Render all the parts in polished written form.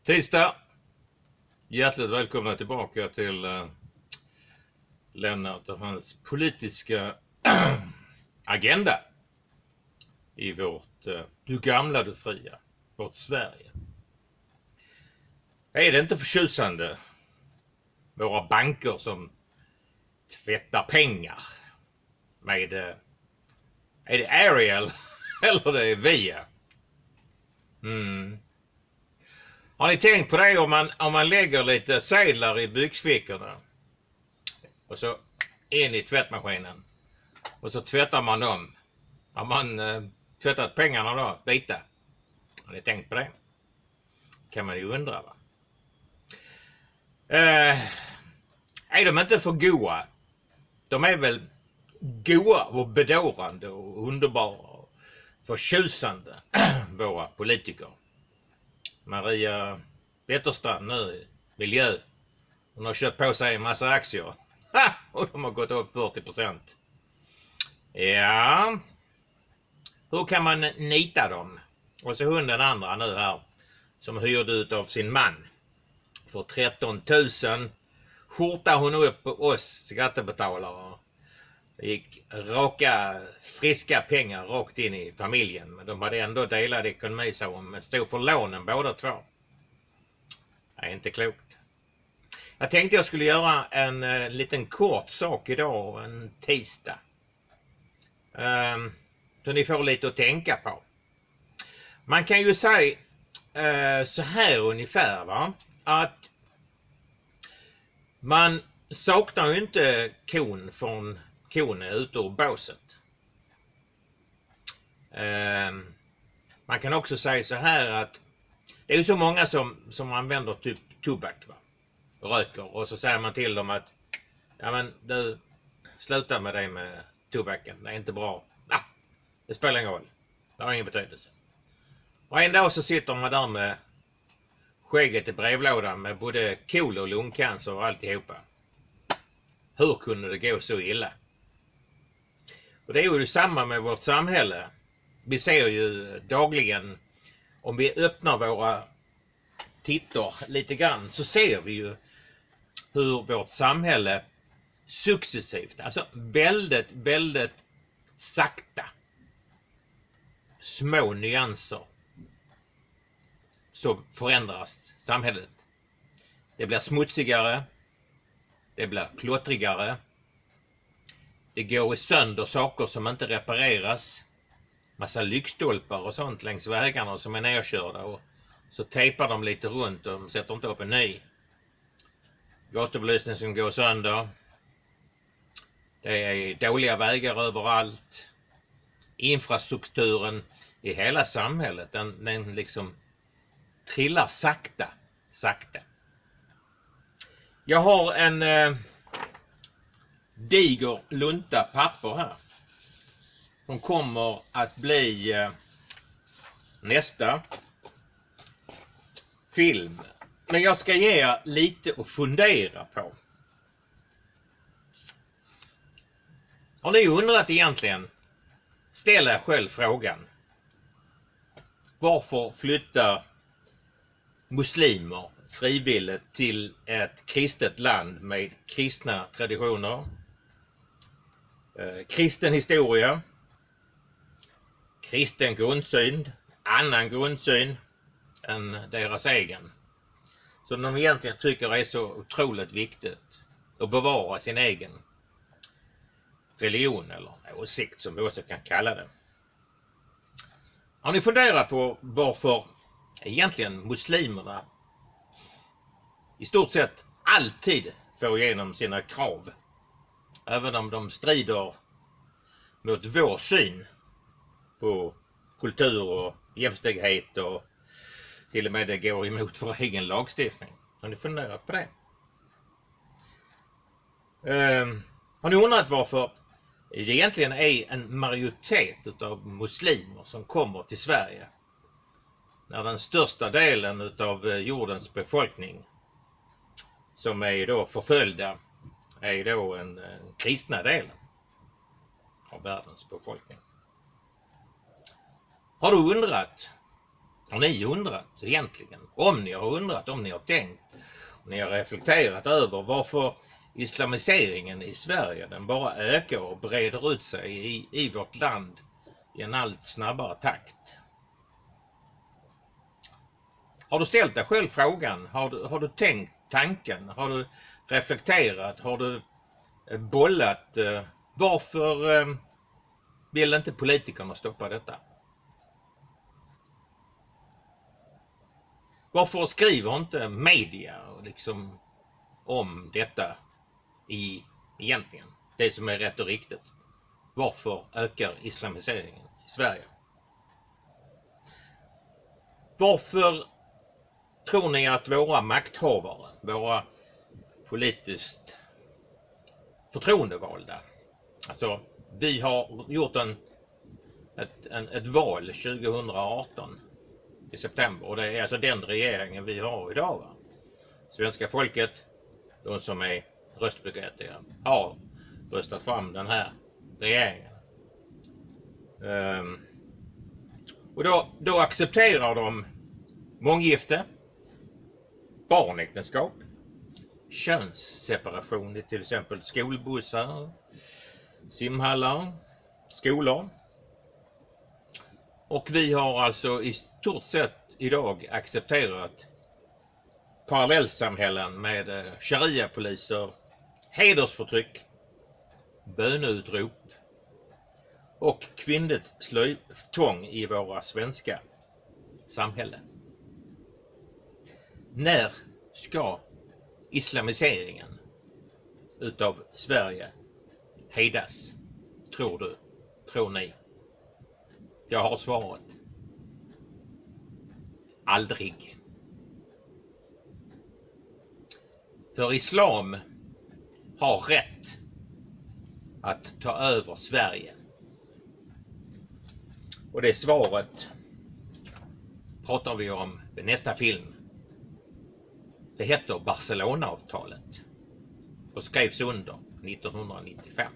Tisdag. Hjärtligt välkomna tillbaka till Lennart och hans politiska agenda i vårt du gamla du fria, vårt Sverige. Är det inte förtjusande våra banker som tvättar pengar med är det Ariel eller det är Via? Har ni tänkt på det om man lägger lite sedlar i byxfickorna och så in i tvättmaskinen och så tvättar man dem. Har man tvättat pengarna då? Vita. Har ni tänkt på det? Kan man ju undra, va? Är de inte för goa? De är väl goa och bedårande och underbara och förtjusande, våra politiker. Maria Wetterstrand nu, miljö. Hon har köpt på sig en massa aktier. Och de har gått upp 40%. Ja. Hur kan man nita dem? Och så hon den andra nu här. Som hyrde ut av sin man. För 13 000. Skjortar hon upp på oss skattebetalare. Det gick raka, friska pengar rakt in i familjen. Men de hade ändå delad ekonomi, så de stod för lånen båda två. Det är inte klokt. Jag tänkte jag skulle göra en liten kort sak idag, en tisdag. Så ni får lite att tänka på. Man kan ju säga så här ungefär, va? Att man saknar ju inte kon från kon är ute ur båset. Man kan också säga så här att det är ju så många som använder typ tobak, va? Röker, och så säger man till dem att ja, men du, sluta med det med tobaken, det är inte bra. Det spelar ingen roll, det har ingen betydelse. Och en dag så sitter man där med skägget i brevlådan med både kol och lungcancer och alltihopa. Hur kunde det gå så illa? Och det är ju samma med vårt samhälle. Vi ser ju dagligen, om vi öppnar våra tittar lite grann, så ser vi ju hur vårt samhälle successivt, alltså väldigt sakta, små nyanser, så förändras samhället. Det blir smutsigare, det blir klottrigare, det går i sönder saker som inte repareras, massa lyktstolpar och sånt längs vägarna som är nerkörda, och så tejpar de lite runt och de sätter inte upp en ny. Gatubelysning som går sönder. Det är dåliga vägar överallt. Infrastrukturen i hela samhället, den liksom trillar sakta. Jag har en diger lunta papper här. Som kommer att bli nästa film. Men jag ska ge er lite att fundera på. Har ni undrat egentligen? Ställ er själv frågan. Varför flyttar muslimer frivilligt till ett kristet land med kristna traditioner, kristen historia, kristen grundsyn, annan grundsyn än deras egen, som de egentligen tycker är så otroligt viktigt att bevara sin egen religion eller åsikt, som vi också kan kalla det. Har ni funderat på varför egentligen muslimerna i stort sett alltid får igenom sina krav, även om de strider mot vår syn på kultur och jämställdhet och till och med det går emot vår egen lagstiftning? Har ni funderat på det? Har ni undrat varför det egentligen är en majoritet av muslimer som kommer till Sverige, när den största delen av jordens befolkning som är då förföljda är då en kristna delen av världens befolkning? Har du undrat Har ni undrat egentligen? Om ni har undrat, om ni har tänkt, och ni har reflekterat över varför islamiseringen i Sverige den bara ökar och breder ut sig i vårt land i en allt snabbare takt. Har du ställt dig själv frågan? Har du tänkt tanken? Har du reflekterat? Har du bollat? Varför vill inte politikerna stoppa detta? Varför skriver inte media liksom om detta egentligen? Det som är rätt och riktigt. Varför ökar islamiseringen i Sverige? Varför tror ni att våra makthavare, våra politiskt förtroendevalda, alltså vi har gjort ett val 2018 i september, och det är alltså den regeringen vi har idag. Va? Svenska folket, de som är röstberättigade, har röstat fram den här regeringen. Och då accepterar de månggifte, barnäktenskap, könsseparation i till exempel skolbussar, simhallar, skolor. Och vi har alltså i stort sett idag accepterat parallellsamhällen med sharia-poliser, hedersförtryck, böneutrop och kvinnligt slöjtvång i våra svenska samhällen. När ska islamiseringen utav Sverige hejdas? Tror du? Tror ni? Jag har svaret. Aldrig. För islam har rätt att ta över Sverige. Och det svaret pratar vi om i nästa film. Det heter Barcelona-avtalet och skrevs under 1995.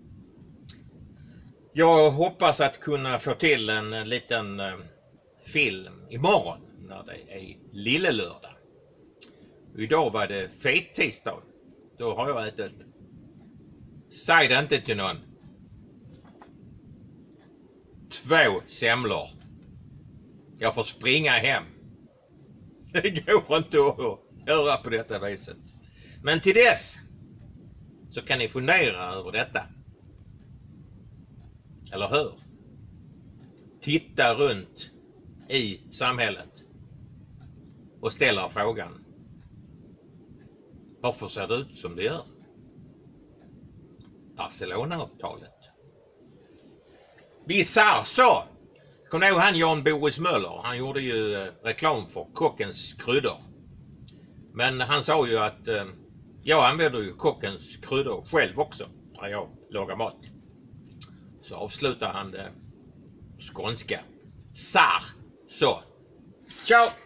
Jag hoppas att kunna få till en liten film imorgon när det är lillelördag. Idag var det fet-tisdag. Då har jag ätit. Säg det inte till någon. 2 semlor. Jag får springa hem. Det går inte att göra på detta viset. Men till dess så kan ni fundera över detta. Eller hur? Titta runt i samhället och ställa frågan: varför ser det ut som det gör? Barcelona-avtalet. Bizarr så! Kom ihåg han Jan Boris Möller? Han gjorde ju reklam för kockens kryddor. Men han sa ju att jag använder ju kockens kryddor själv också när jag lagar mat. Så avslutar han det skånska. Sar så. Ciao!